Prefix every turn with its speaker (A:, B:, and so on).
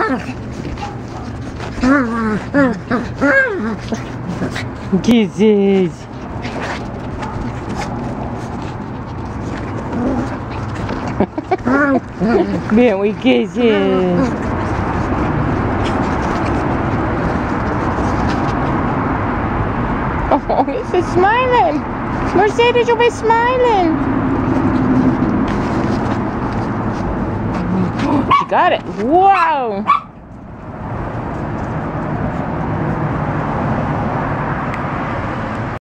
A: Kisses. Bien, we kisses. Oh, he's smiling. Mercedes, you'll be smiling. She got it. Wow.